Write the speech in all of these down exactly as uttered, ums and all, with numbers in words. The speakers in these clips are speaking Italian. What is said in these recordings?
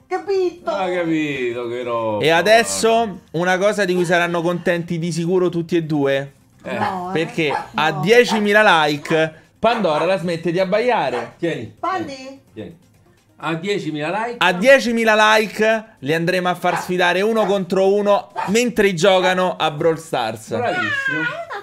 Capito? Ah, capito, che roba. E adesso una cosa di cui saranno contenti di sicuro tutti e due. Eh. No, eh. Perché a diecimila like Pandora la smette di abbaiare. Tieni. Pandi? Tieni. A diecimila like. A diecimila like li andremo a far sfidare uno contro uno mentre giocano a Brawl Stars. Bravissimo.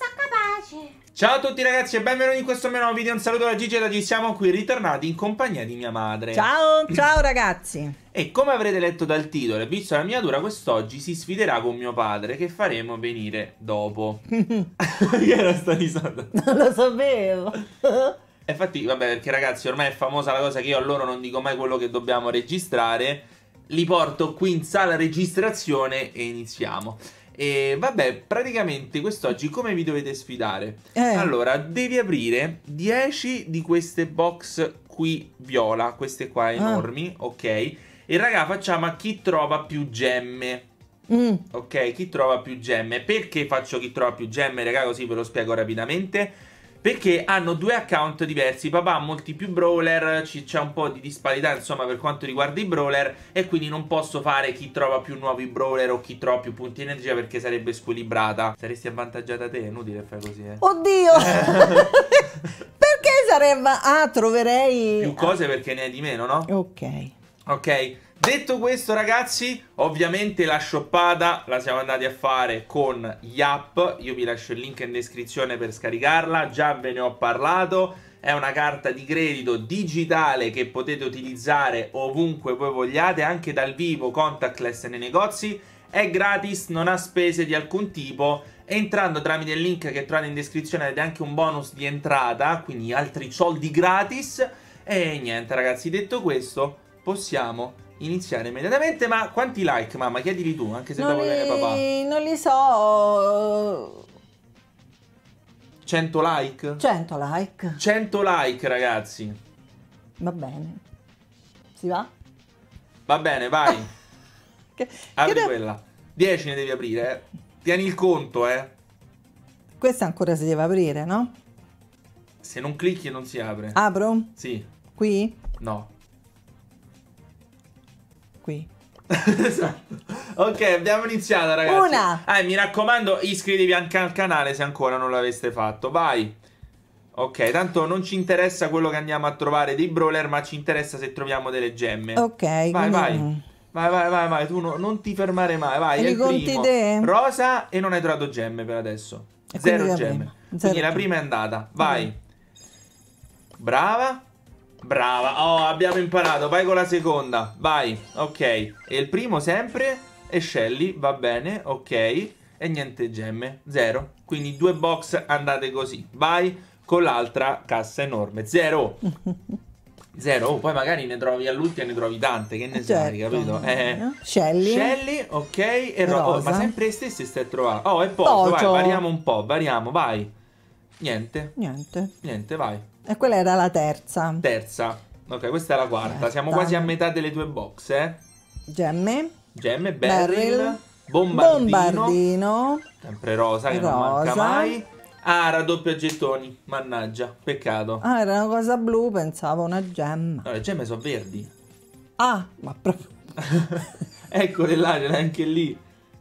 Ciao a tutti ragazzi e benvenuti in questo mio nuovo video. Un saluto da Gigi e da G. Siamo qui ritornati in compagnia di mia madre. Ciao, ciao ragazzi. E come avrete letto dal titolo e visto la miniatura, quest'oggi si sfiderà con mio padre, che faremo venire dopo. Che era sta risata? Non lo sapevo. E infatti, vabbè, perché ragazzi ormai è famosa la cosa che io a loro non dico mai quello che dobbiamo registrare. Li porto qui in sala registrazione e iniziamo. E vabbè, praticamente quest'oggi come vi dovete sfidare? Eh. Allora, devi aprire dieci di queste box qui viola, queste qua enormi, ah. ok? E raga, facciamo a chi trova più gemme. Mm. Ok, chi trova più gemme. Perché faccio chi trova più gemme, raga? Così ve lo spiego rapidamente. Perché hanno due account diversi. Papà ha molti più brawler, c'è un po' di disparità insomma per quanto riguarda i brawler, e quindi non posso fare chi trova più nuovi brawler o chi trova più punti energia, perché sarebbe squilibrata. Saresti avvantaggiata te, è inutile fare così, eh. Oddio. Perché sarebbe... Ah, troverei... Più cose perché ne hai di meno, no? Ok. Ok, detto questo ragazzi, ovviamente la shoppata la siamo andati a fare con Yap. Io vi lascio il link in descrizione per scaricarla, già ve ne ho parlato. È una carta di credito digitale che potete utilizzare ovunque voi vogliate, anche dal vivo, contactless nei negozi. È gratis, non ha spese di alcun tipo. Entrando tramite il link che trovate in descrizione avete anche un bonus di entrata, quindi altri soldi gratis. E niente ragazzi, detto questo possiamo iniziare immediatamente. Ma quanti like, mamma? Chiedili tu, anche se Non dopo li... viene papà. Non li so... cento like? cento like. cento like ragazzi. Va bene. Si va? Va bene, vai. Che... Apri che quella. dieci ne devi aprire, eh. Tieni il conto, eh. Questa ancora si deve aprire, no? Se non clicchi non si apre. Apro? Sì. Qui? No. Qui. Esatto. Ok, abbiamo iniziato ragazzi. Una. Ah, mi raccomando, iscrivetevi anche al canale se ancora non l'aveste fatto. Vai. Ok, tanto non ci interessa quello che andiamo a trovare dei brawler, ma ci interessa se troviamo delle gemme. Ok. Vai, quindi... vai. Vai, vai, vai, vai. Tu no, non ti fermare mai. Vai, E è li il conti primo. te? Rosa e non hai trovato gemme per adesso. E Zero quindi la gemme. prima. Quindi Zero la gemme. prima è andata. Vai. Brava. Brava. Oh, abbiamo imparato. Vai con la seconda. Vai. Ok. E il primo sempre è Shelly. Va bene. Ok. E niente gemme. Zero. Quindi due box andate così. Vai con l'altra cassa enorme. Zero. Zero. Oh, poi magari ne trovi all'ultimo e ne trovi tante. Che ne sai, Certo. capito? Eh. Shelly. Shelly. Ok. E Rosa. Oh, ma sempre le stesse stai a trovare. Oh, e Pocio. Pocio. Vai, variamo un po'. Variamo. Vai. Niente. Niente. Niente, vai. E quella era la terza. Terza. Ok, questa è la quarta. Quarta. Siamo quasi a metà delle tue box, eh. Gemme. Gemme, Beryl, Beryl. Bombardino, Bombardino. sempre rosa, che non manca Rosa. mai. Ah, raddoppio a gettoni. Mannaggia, peccato. Ah, era una cosa blu, pensavo una gemma. No, le gemme sono verdi. Ah, ma proprio... Eccole là, ce l'hai anche lì.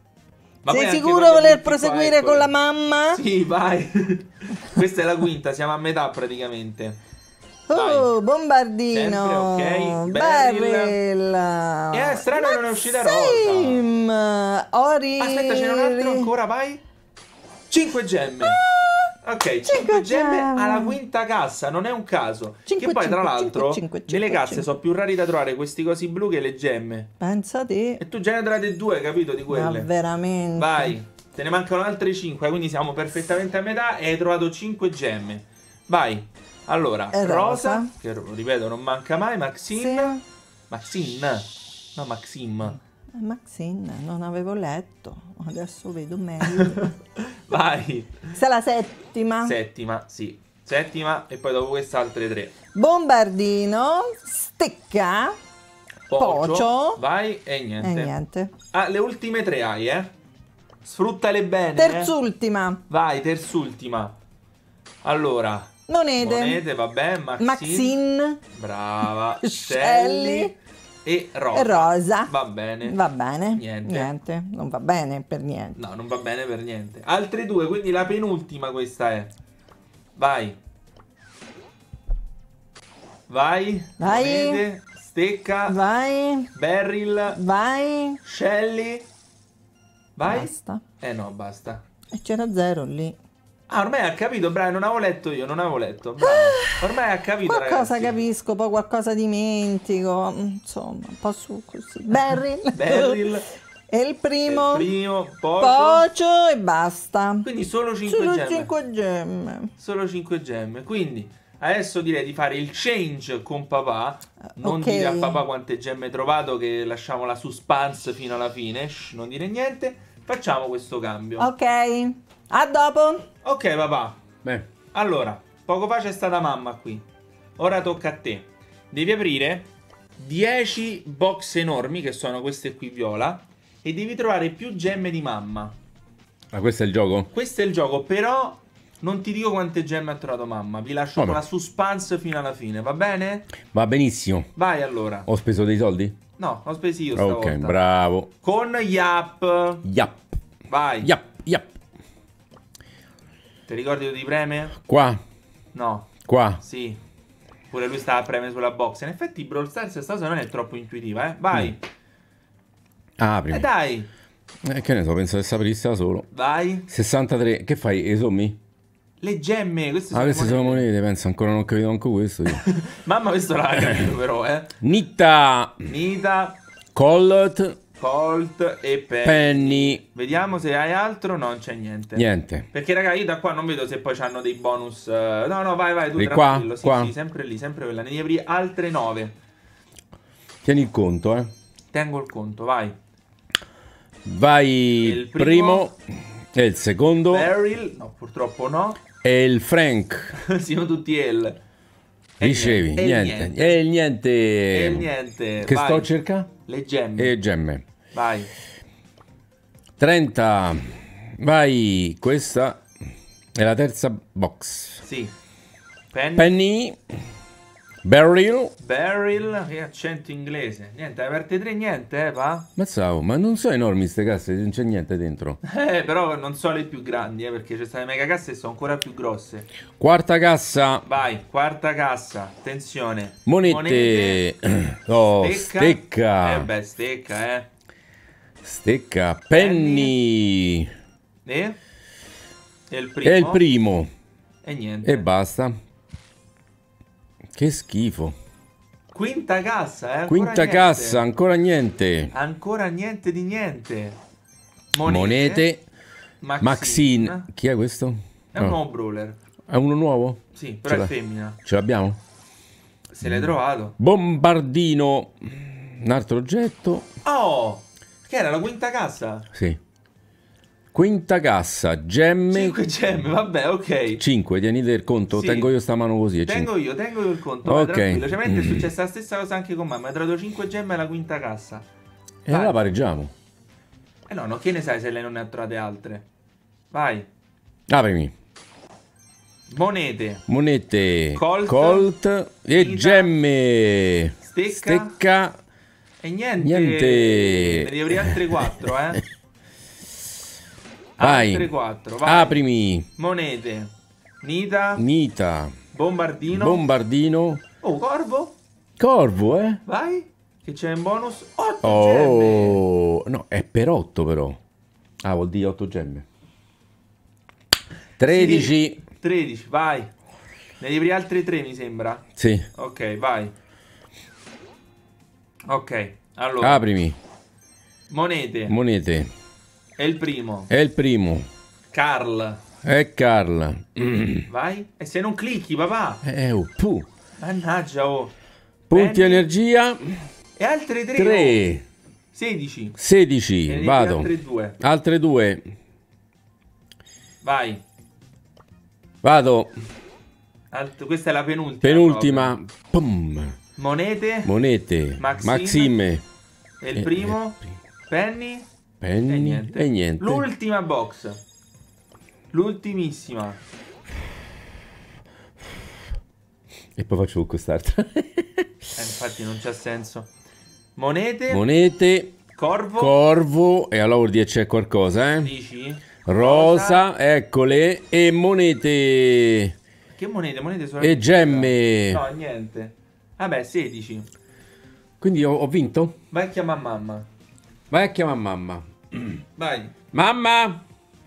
Ma poi Sei anche sicuro quando voler metti qua, proseguire eccole. con la mamma? Sì, vai. Questa è la quinta, siamo a metà praticamente. Oh, Vai. Bombardino. Sempre, ok. Beryl. Beryl. Eh, è strano che non è uscita rosa. Maxim. Ori. Aspetta, c'è un altro ancora, vai. cinque gemme. Ok, cinque cinque gemme gemme. alla quinta cassa, non è un caso. Cinque, che poi tra cinque, l'altro cinque, cinque, nelle cinque, casse cinque. sono più rari da trovare questi cosi blu che le gemme. Pensa te. E tu già ne hai trovate due, capito, di Ma quelle. veramente. Vai, te ne mancano altre cinque, quindi siamo perfettamente a metà e hai trovato cinque gemme. Vai. Allora, E rosa, rosa. che ripeto non manca mai, Maxine. Sì. Maxine. No, Maxim. Maxine, non avevo letto. Adesso vedo meglio. Vai. Questa è la settima. Settima, sì. Settima e poi dopo questa altre tre. Bombardino. Stecca. Pocio, Pocio. vai e niente. E niente. Ah, le ultime tre hai, eh? Sfruttale bene. Terzultima. Eh? Vai, terzultima. Allora, Monete. monete, vabbè, Maxine. Maxine. Brava. Shelly. e rosa. E rosa. Va bene. Va bene. Niente. Niente. Non va bene per niente. No, non va bene per niente. Altre due, quindi la penultima questa è. Vai. Vai. Vai. Monete, stecca. Vai. Beryl. Vai. Shelly. Vai. Basta. Eh no, basta. E c'era zero lì. Ah, ormai ha capito, Brian, non avevo letto io, non avevo letto. Bravo. Ormai ha capito, Qualcosa ragazzi. capisco, poi qualcosa dimentico. Insomma, un po' su così. Beryl. Beryl. E il primo. Il primo, Pocio. Pocio e basta. Quindi solo cinque Solo gemme. cinque gemme. Solo cinque gemme. Quindi adesso direi di fare il change con papà. Non Ok. dire a papà quante gemme hai trovato, che lasciamo la suspense fino alla fine. Shh, non dire niente. Facciamo questo cambio. Ok. A dopo. Ok, papà. Beh, Allora, poco fa c'è stata mamma qui. Ora tocca a te. Devi aprire dieci box enormi, che sono queste qui viola, e devi trovare più gemme di mamma. ah, questo è il gioco? Questo è il gioco, però non ti dico quante gemme ha trovato mamma. Vi lascio Vabbè. con la suspense fino alla fine, va bene? Va benissimo. Vai allora. Ho speso dei soldi? No, ho spesi io stavolta. Ok, bravo. Con Yap. Yap. Vai. Yap, yap. Ti ricordi dove ti preme? Qua, No. qua. Sì. Pure lui stava a premere sulla box. In effetti Brawl Stars questa cosa non è troppo intuitiva, eh. Vai. Apri. Eh dai. Eh, che ne so, penso che sapresti da solo. Vai. sessantatré. Che fai? Esommi? Le gemme. Queste Ah, sono queste sono monete, penso. Ancora non ho capito anche questo. io. Mamma questo l'ha capito però, eh. Nitta. Nita, Colt. Colt e Penny. Penny. Vediamo se hai altro. No, non c'è niente. Niente. Perché raga, io da qua non vedo se poi c'hanno dei bonus. eh, No, no, vai, vai, tu Di tranquillo. qua? Sì, Qua? sì, sempre lì, sempre quella. Ne devi aprire altre nove. Tieni il conto, eh. Tengo il conto, vai. Vai Il il primo. primo. E il secondo. Beryl, no, purtroppo no. E il Frank. Siamo tutti L. E Ricevi. niente, e Niente. E il niente. E niente. Che vai. sto a cercare? Le gemme. E gemme. Vai. trenta. Vai. Questa è la terza box. Sì. Penny. Penny. Beryl. Beryl. Che accento inglese. Niente, hai aperte tre, niente, eh, va? Mazzao, ma non sono enormi ste casse, non c'è niente dentro. Eh, però non so le più grandi, eh, perché c'è state mega casse e sono ancora più grosse. Quarta cassa. Vai, quarta cassa. Attenzione. Monete. Oh, stecca. Eh beh, stecca, eh. Stecca. Penny. E? E il primo. E il primo. E niente. E basta. Che schifo. Quinta cassa, eh. Ancora Quinta niente. cassa, ancora niente. Ancora niente di niente. Monete. Maxine. Maxine. Chi è questo? È un No. nuovo brawler. È uno nuovo? Sì, però Ce è l'ha- femmina. Ce l'abbiamo? Se l'hai trovato. Bombardino. Un altro oggetto. Oh! Che era la quinta cassa? Sì. Quinta cassa. Gemme. cinque gemme, vabbè, ok. cinque, tienite il conto. Sì. Tengo io sta mano così. È Tengo cinque. io, tengo io il conto. Ok. Ok. Tranquillo. Cioè, mentre è Mm. successa la stessa cosa anche con mamma. Mi ha trovato cinque gemme alla quinta cassa. E Vai. allora pareggiamo. Eh no, no, che ne sai se lei non ne ha trovate altre? Vai. Aprimi. Monete. Monete. Colt. Colt. E Nita. gemme. Stecca. Stecca. E niente. Niente. Ne devi aprire altre quattro, eh. Vai. Altre quattro, vai. Aprimi. Monete. Nita. Nita. Bombardino. Bombardino. Oh, corvo. Corvo, eh? Vai. Che c'è in bonus? otto gemme. Oh, no, è per otto però. Ah, vuol dire otto gemme. tredici. Sì, tredici, vai. Ne devi aprire altre tre, mi sembra. Sì. Ok, vai. Ok, allora. Aprimi. Monete. Monete. È il primo. È il primo. Carl. È Carla. Vai. E se non clicchi, papà. Eh, oh, puh. Mannaggia, oh. Punti Penny. energia. E altre tre. tre. sedici. E ne sedici. devi Vado. altre due. Altre due. Vai. Vado. Alt- questa è la penultima. Penultima. Pum. proprio. Monete. Monete. Maxime. Maxime. E il E- primo. e il primo. Penny. Penny. E niente. E niente. L'ultima box. L'ultimissima. E poi faccio quest'altra. Eh, infatti non c'ha senso. Monete. Monete. Corvo. Corvo. E allora vuol dire c'è qualcosa, eh? Dici? Rosa, eccole. E monete. Che monete? Monete sono E gemme. No, niente. Vabbè, sedici. Quindi ho, ho vinto? Vai a chiamare mamma. Vai a chiamare mamma. Vai. Mamma!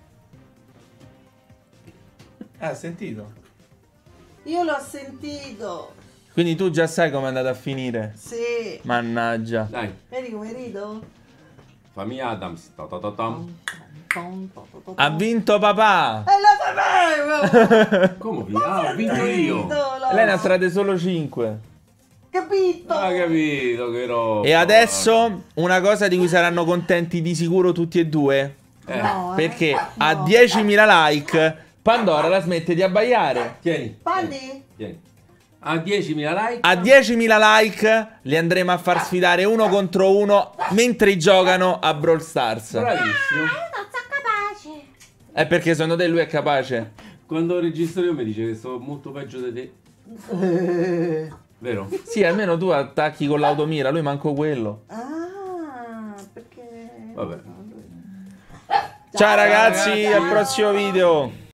Ah, hai sentito? Io l'ho sentito. Quindi tu già sai come è andata a finire. Sì. Mannaggia. Dai, Vedi come rido? famiglia Adams. Ta ta ta tam. Ha vinto papà. E lo sapevo! Come vi- ah, ho vinto io. Lei ne ha trate solo cinque. Capito? Ah, capito che roba. E adesso una cosa di cui saranno contenti di sicuro tutti e due. Eh, No, eh. Perché a No. diecimila like Pandora la smette di abbaiare. Tieni. Panni? Tieni. A diecimila like. A diecimila like li andremo a far sfidare uno contro uno mentre giocano a Brawl Stars. Bravissimo. Non sono capace. È perché secondo te lui è capace? Quando registro io mi dice che sto molto peggio di te. Vero? Sì, almeno tu attacchi con l'automira, lui manco quello. Ah, perché... Vabbè. Ciao ragazzi, al prossimo video.